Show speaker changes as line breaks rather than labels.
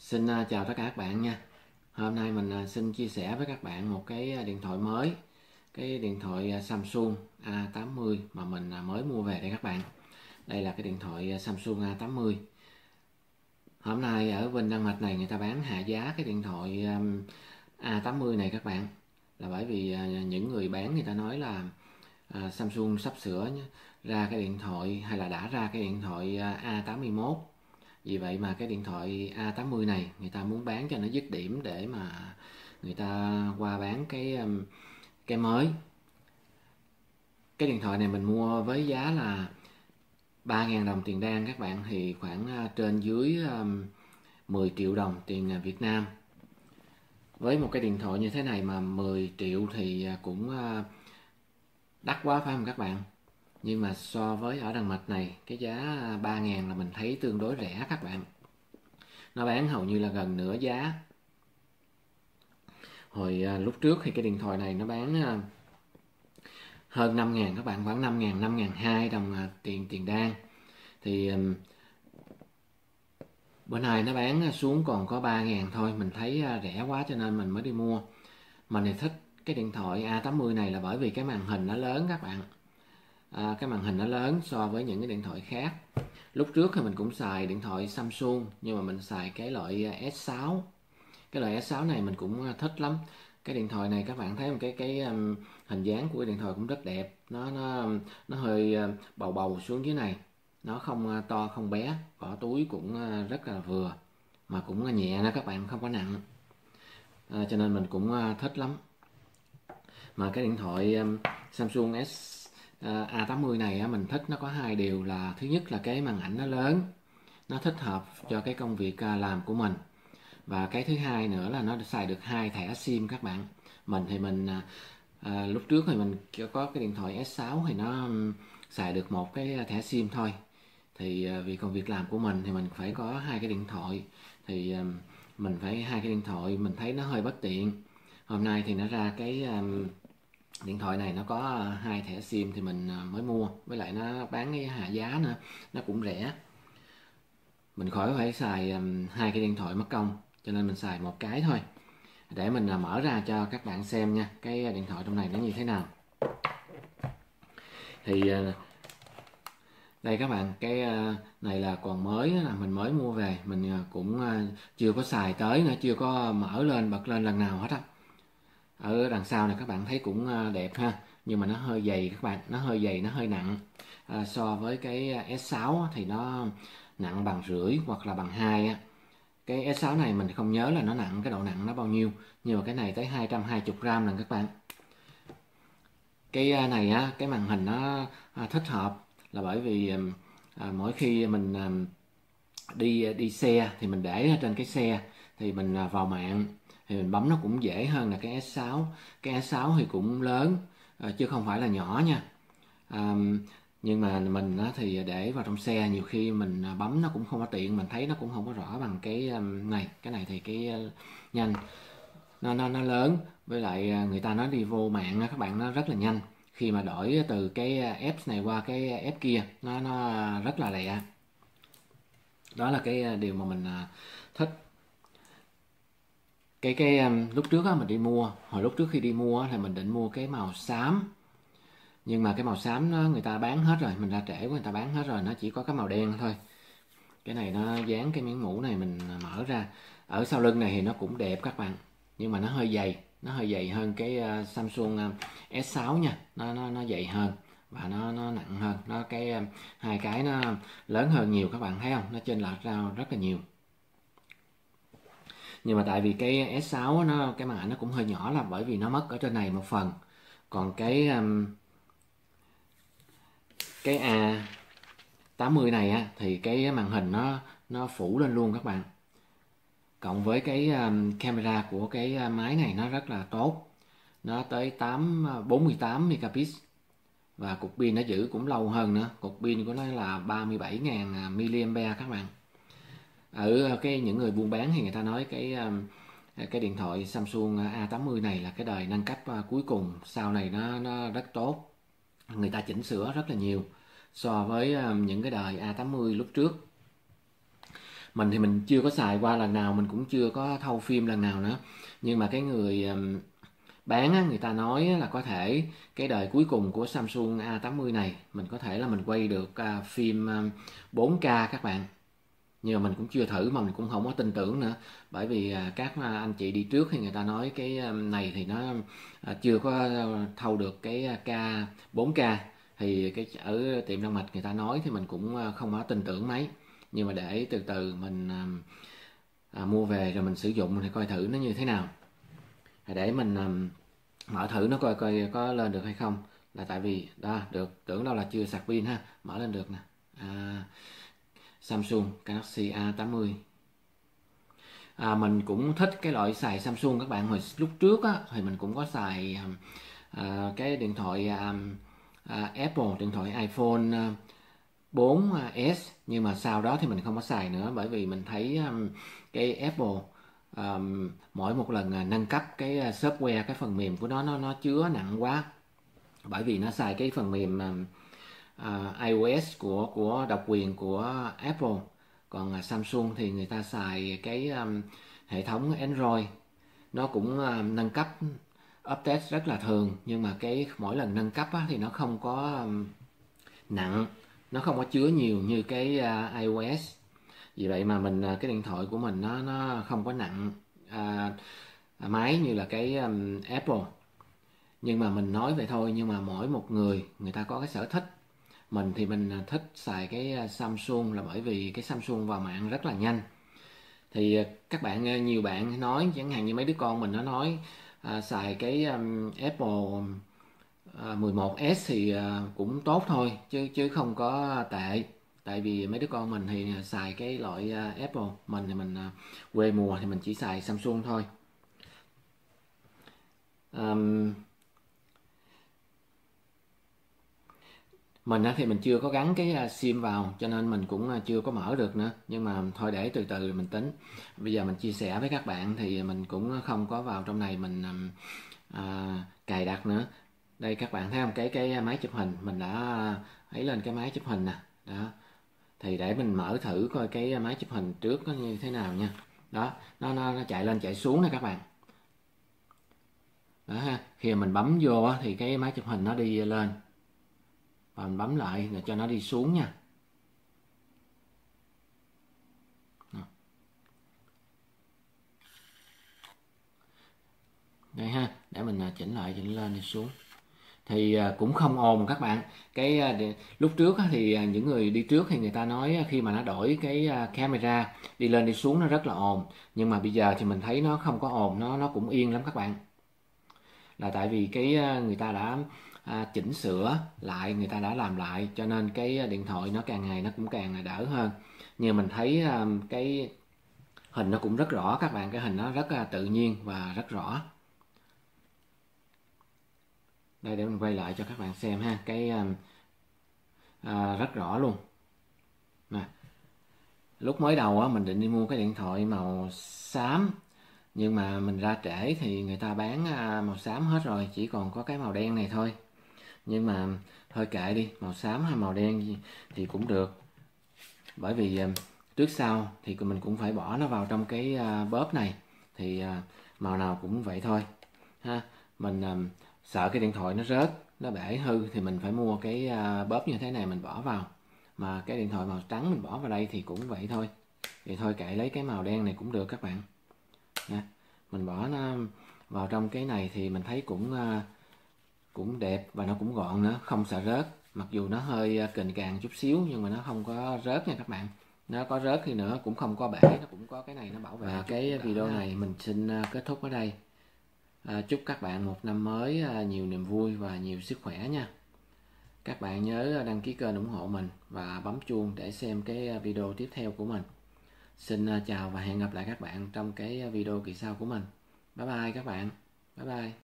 Xin chào tất cả các bạn nha. Hôm nay mình xin chia sẻ với các bạn một cái điện thoại mới, cái điện thoại Samsung A80 mà mình mới mua về đây các bạn. Đây là cái điện thoại Samsung A80. Hôm nay ở bên Đan Mạch này người ta bán hạ giá cái điện thoại A80 này các bạn. Là bởi vì những người bán người ta nói là Samsung sắp sửa ra cái điện thoại hay là đã ra cái điện thoại A81. Vì vậy mà cái điện thoại A80 này người ta muốn bán cho nó dứt điểm để mà người ta qua bán cái mới. Cái điện thoại này mình mua với giá là 3.000 đồng tiền Đan các bạn, thì khoảng trên dưới 10 triệu đồng tiền Việt Nam. Với một cái điện thoại như thế này mà 10 triệu thì cũng đắt quá phải không các bạn? Nhưng mà so với ở Đan Mạch này, cái giá 3.000 là mình thấy tương đối rẻ các bạn. Nó bán hầu như là gần nửa giá. Hồi lúc trước thì cái điện thoại này nó bán hơn 5.000 các bạn, khoảng 5.000, 5.200 đồng tiền Đan. Thì bữa nay nó bán xuống còn có 3.000 thôi, mình thấy rẻ quá cho nên mình mới đi mua. Mình thì thích cái điện thoại A80 này là bởi vì cái màn hình nó lớn các bạn. Cái màn hình nó lớn so với những cái điện thoại khác. Lúc trước thì mình cũng xài điện thoại Samsung, nhưng mà mình xài cái loại S6. Cái loại S6 này mình cũng thích lắm. Cái điện thoại này các bạn thấy một cái hình dáng của cái điện thoại cũng rất đẹp. Nó hơi bầu bầu xuống dưới này. Nó không to không bé, vỏ túi cũng rất là vừa, mà cũng nhẹ nữa các bạn, không có nặng. Cho nên mình cũng thích lắm. Mà cái điện thoại Samsung A80 này mình thích nó có hai điều là: thứ nhất là cái màn ảnh nó lớn, nó thích hợp cho cái công việc làm của mình. Và cái thứ hai nữa là nó xài được 2 thẻ SIM các bạn. Mình thì lúc trước thì mình có cái điện thoại S6 thì nó xài được một cái thẻ SIM thôi. Thì vì công việc làm của mình thì mình phải có hai cái điện thoại. Thì mình phải hai cái điện thoại, mình thấy nó hơi bất tiện. Hôm nay thì nó ra cái điện thoại này nó có hai thẻ SIM thì mình mới mua. Với lại nó bán cái hạ giá nữa, nó cũng rẻ. Mình khỏi phải xài hai cái điện thoại mất công, cho nên mình xài một cái thôi. Để mình mở ra cho các bạn xem nha, cái điện thoại trong này nó như thế nào. Thì đây các bạn, cái này là còn mới, là mình mới mua về, mình cũng chưa có xài tới nữa, chưa có mở lên bật lên lần nào hết á. Ở đằng sau này các bạn thấy cũng đẹp ha, nhưng mà nó hơi dày các bạn, nó hơi dày, nó hơi nặng. So với cái S6 thì nó nặng bằng rưỡi hoặc là bằng 2 á. Cái S6 này mình không nhớ là nó nặng, cái độ nặng nó bao nhiêu, nhưng mà cái này tới 220 gram lần các bạn. Cái này á, cái màn hình nó thích hợp là bởi vì mỗi khi mình đi xe thì mình để trên cái xe, thì mình vào mạng thì mình bấm nó cũng dễ hơn là cái S6. Cái S6 thì cũng lớn chứ không phải là nhỏ nha. Nhưng mà mình thì để vào trong xe, nhiều khi mình bấm nó cũng không có tiện, mình thấy nó cũng không có rõ bằng cái này. Cái này thì cái nhanh, nó lớn, với lại người ta nói đi vô mạng các bạn, nó rất là nhanh. Khi mà đổi từ cái app này qua cái app kia, nó rất là lẹ. Đó là cái điều mà mình thích. Lúc trước mình đi mua, hồi lúc trước khi đi mua thì mình định mua cái màu xám, nhưng mà cái màu xám người ta bán hết rồi, mình ra trễ quá, người ta bán hết rồi, nó chỉ có cái màu đen thôi. Cái này nó dán cái miếng mũ này, mình mở ra. Ở sau lưng này thì nó cũng đẹp các bạn, nhưng mà nó hơi dày hơn cái Samsung S6 nha. Nó dày hơn và nó nặng hơn, hai cái nó lớn hơn nhiều các bạn thấy không, nó chênh lệch ra rất là nhiều. Nhưng mà tại vì cái S6 cái màn ảnh nó cũng hơi nhỏ, là bởi vì nó mất ở trên này một phần. Còn cái A80 này thì cái màn hình nó phủ lên luôn các bạn. Cộng với cái camera của cái máy này nó rất là tốt, nó tới 48 megapixel, và cục pin nó giữ cũng lâu hơn nữa. Cục pin của nó là 37.000 mAh các bạn. Ở những người buôn bán thì người ta nói cái điện thoại Samsung A80 này là cái đời nâng cấp cuối cùng, sau này nó rất tốt. Người ta chỉnh sửa rất là nhiều so với những cái đời A80 lúc trước. Mình thì mình chưa có xài qua lần nào, mình cũng chưa có thâu phim lần nào nữa, nhưng mà cái người bán á, người ta nói là có thể cái đời cuối cùng của Samsung A80 này mình có thể là mình quay được phim 4K các bạn. Nhưng mà mình cũng chưa thử, mà mình cũng không có tin tưởng nữa, bởi vì các anh chị đi trước thì người ta nói cái này thì nó chưa có thâu được cái 4K. Thì cái ở tiệm Đan Mạch người ta nói thì mình cũng không có tin tưởng mấy, nhưng mà để từ từ mình mua về rồi mình sử dụng thì coi thử nó như thế nào, để mình mở thử nó coi coi có lên được hay không. Là tại vì đó được, tưởng đâu là chưa sạc pin ha, mở lên được nè. Samsung Galaxy A80. Mình cũng thích cái loại xài Samsung các bạn. Hồi lúc trước á thì mình cũng có xài cái điện thoại Apple, điện thoại iPhone 4S, nhưng mà sau đó thì mình không có xài nữa, bởi vì mình thấy cái Apple mỗi một lần nâng cấp cái software, cái phần mềm của nó chứa nặng quá, bởi vì nó xài cái phần mềm iOS của độc quyền của Apple. Còn Samsung thì người ta xài cái hệ thống Android, nó cũng nâng cấp update rất là thường, nhưng mà cái mỗi lần nâng cấp á, thì nó không có nặng, nó không có chứa nhiều như cái iOS. Vì vậy mà mình cái điện thoại của mình nó không có nặng máy như là cái Apple. Nhưng mà mình nói vậy thôi, nhưng mà mỗi một người ta có cái sở thích. Mình thì mình thích xài cái Samsung là bởi vì cái Samsung vào mạng rất là nhanh. Thì các bạn, nhiều bạn nói, chẳng hạn như mấy đứa con mình nó nói xài cái Apple 11S thì cũng tốt thôi, chứ không có tệ. Tại vì mấy đứa con mình thì xài cái loại Apple, mình thì mình quê mùa thì mình chỉ xài Samsung thôi. Mình thì mình chưa có gắn cái sim vào, cho nên mình cũng chưa có mở được nữa, nhưng mà thôi để từ từ mình tính. Bây giờ mình chia sẻ với các bạn thì mình cũng không có vào trong này mình cài đặt nữa. Đây các bạn thấy không, cái máy chụp hình mình đã ấy lên cái máy chụp hình nè. Đó, thì để mình mở thử coi cái máy chụp hình trước nó như thế nào nha. Đó, nó chạy lên chạy xuống nè các bạn. Đó ha, khi mà mình bấm vô thì cái máy chụp hình nó đi lên, và mình bấm lại để cho nó đi xuống nha. Đây ha, để mình chỉnh lại, chỉnh lên đi xuống. Thì cũng không ồn các bạn. Lúc trước thì những người đi trước thì người ta nói khi mà nó đổi cái camera đi lên đi xuống nó rất là ồn, nhưng mà bây giờ thì mình thấy nó không có ồn, nó cũng yên lắm các bạn. Là tại vì người ta đã chỉnh sửa lại, người ta đã làm lại, cho nên cái điện thoại nó càng ngày nó cũng càng đỡ hơn. Nhưng mình thấy cái hình nó cũng rất rõ các bạn, cái hình nó rất là tự nhiên và rất rõ. Đây, để mình quay lại cho các bạn xem ha, rất rõ luôn nè. Lúc mới đầu mình định đi mua cái điện thoại màu xám, nhưng mà mình ra trễ thì người ta bán màu xám hết rồi, chỉ còn có cái màu đen này thôi. Nhưng mà thôi kệ đi, màu xám hay màu đen thì cũng được, bởi vì trước sau thì mình cũng phải bỏ nó vào trong cái bóp này, thì màu nào cũng vậy thôi ha. Mình sợ cái điện thoại nó rớt, nó bể hư thì mình phải mua cái bóp như thế này mình bỏ vào, mà cái điện thoại màu trắng mình bỏ vào đây thì cũng vậy thôi. Thì thôi kệ, lấy cái màu đen này cũng được các bạn nha. Mình bỏ nó vào trong cái này thì mình thấy cũng đẹp và nó cũng gọn nữa, không sợ rớt. Mặc dù nó hơi kềnh càng chút xíu nhưng mà nó không có rớt nha các bạn. Nó có rớt thì nữa cũng không có bể, nó cũng có cái này nó bảo vệ. Và cái video này mình xin kết thúc ở đây. Chúc các bạn một năm mới nhiều niềm vui và nhiều sức khỏe nha. Các bạn nhớ đăng ký kênh ủng hộ mình và bấm chuông để xem cái video tiếp theo của mình. Xin chào và hẹn gặp lại các bạn trong cái video kỳ sau của mình. Bye bye các bạn. Bye bye.